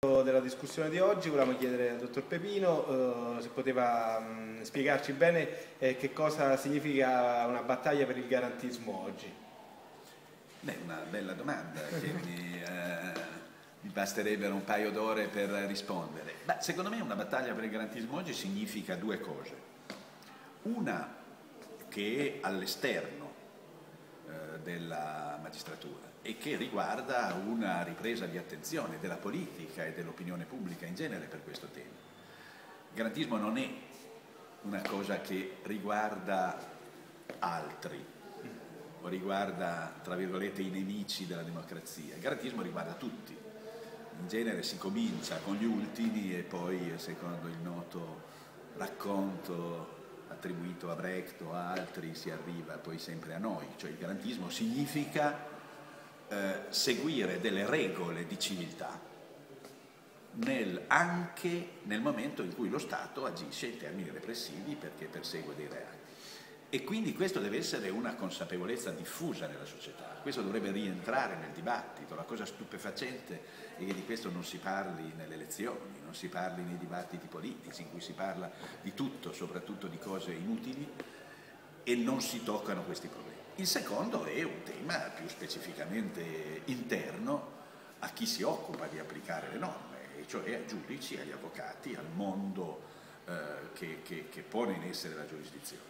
Della discussione di oggi volevamo chiedere al dottor Pepino se poteva spiegarci bene che cosa significa una battaglia per il garantismo oggi. Beh, una bella domanda che mi basterebbero un paio d'ore per rispondere. Beh, secondo me una battaglia per il garantismo oggi significa due cose. Una che è all'esterno della magistratura e che riguarda una ripresa di attenzione della politica e dell'opinione pubblica in genere per questo tema. Il garantismo non è una cosa che riguarda altri o riguarda, tra virgolette, i nemici della democrazia. Il garantismo riguarda tutti. In genere si comincia con gli ultimi e poi, secondo il noto racconto attribuito a Brecht o a altri, si arriva poi sempre a noi. Cioè il garantismo significa seguire delle regole di civiltà anche nel momento in cui lo Stato agisce in termini repressivi perché persegue dei reati. E quindi questo deve essere una consapevolezza diffusa nella società, questo dovrebbe rientrare nel dibattito. La cosa stupefacente è che di questo non si parli nelle elezioni, non si parli nei dibattiti politici in cui si parla di tutto, soprattutto di cose inutili, e non si toccano questi problemi. Il secondo è un tema più specificamente interno a chi si occupa di applicare le norme, e cioè ai giudici, agli avvocati, al mondo che pone in essere la giurisdizione.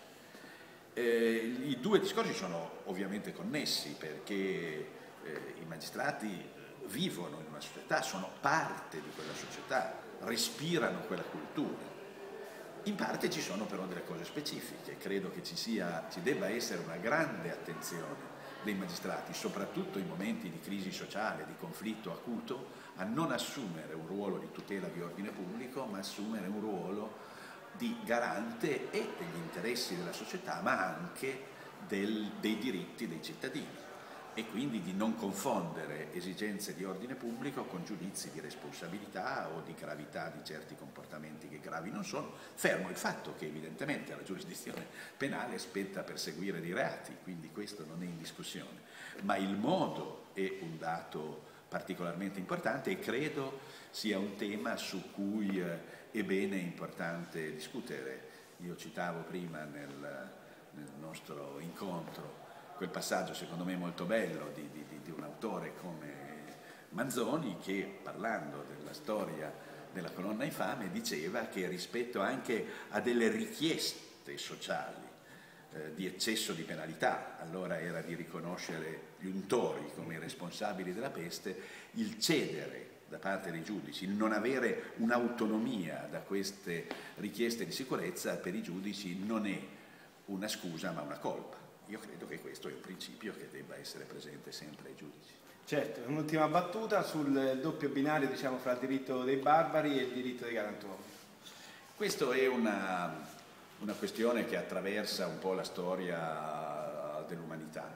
I due discorsi sono ovviamente connessi perché i magistrati vivono in una società, sono parte di quella società, respirano quella cultura. In parte ci sono però delle cose specifiche, credo che ci debba essere una grande attenzione dei magistrati, soprattutto in momenti di crisi sociale, di conflitto acuto, a non assumere un ruolo di tutela di ordine pubblico, ma assumere un ruolo di garante e degli interessi della società, ma anche dei diritti dei cittadini, e quindi di non confondere esigenze di ordine pubblico con giudizi di responsabilità o di gravità di certi comportamenti che gravi non sono, fermo il fatto che evidentemente alla giurisdizione penale spetta perseguire dei reati, quindi questo non è in discussione, ma il modo è un dato particolarmente importante e credo sia un tema su cui è bene e importante discutere. Io citavo prima nel nostro incontro quel passaggio secondo me molto bello di un autore come Manzoni che, parlando della storia della colonna infame, diceva che rispetto anche a delle richieste sociali di eccesso di penalità, allora era di riconoscere gli untori come i responsabili della peste, il cedere da parte dei giudici, il non avere un'autonomia da queste richieste di sicurezza per i giudici non è una scusa ma una colpa. Io credo che questo è un principio che debba essere presente sempre ai giudici. Certo, un'ultima battuta sul doppio binario, diciamo, fra il diritto dei barbari e il diritto dei galantuomini. Questa è una questione che attraversa un po' la storia dell'umanità.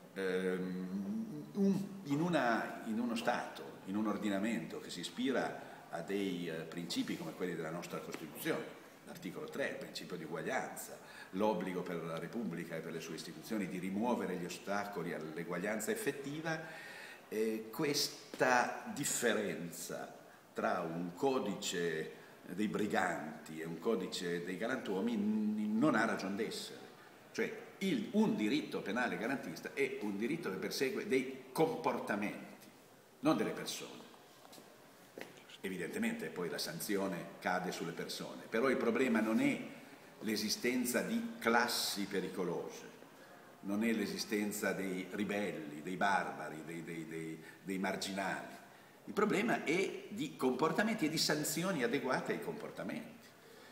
In uno Stato, in un ordinamento che si ispira a dei principi come quelli della nostra Costituzione, l'articolo 3, il principio di uguaglianza, l'obbligo per la Repubblica e per le sue istituzioni di rimuovere gli ostacoli all'eguaglianza effettiva, questa differenza tra un codice dei briganti e un codice dei galantuomini non ha ragion d'essere. Cioè un diritto penale garantista è un diritto che persegue dei comportamenti, non delle persone. Evidentemente poi la sanzione cade sulle persone, però il problema non è l'esistenza di classi pericolose, non è l'esistenza dei ribelli, dei barbari, dei marginali. Il problema è di comportamenti e di sanzioni adeguate ai comportamenti.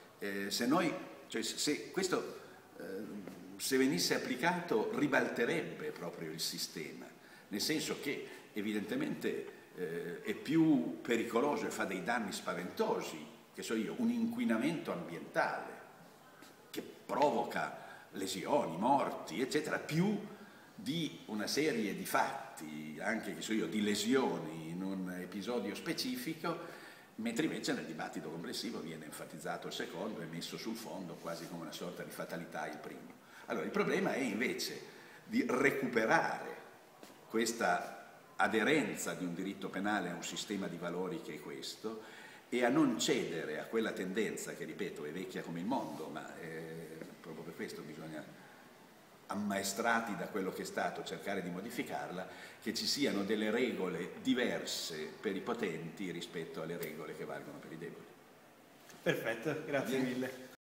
Se venisse applicato ribalterebbe proprio il sistema, nel senso che evidentemente è più pericoloso e fa dei danni spaventosi, che so io, un inquinamento ambientale che provoca lesioni, morti, eccetera, più di una serie di fatti, anche che so io, di lesioni in un episodio specifico, mentre invece nel dibattito complessivo viene enfatizzato il secondo e messo sul fondo quasi come una sorta di fatalità il primo. Allora il problema è invece di recuperare questa aderenza di un diritto penale a un sistema di valori che è questo, e a non cedere a quella tendenza che, ripeto, è vecchia come il mondo, ma proprio per questo bisogna, ammaestrati da quello che è stato, cercare di modificarla, che ci siano delle regole diverse per i potenti rispetto alle regole che valgono per i deboli. Perfetto, grazie mille.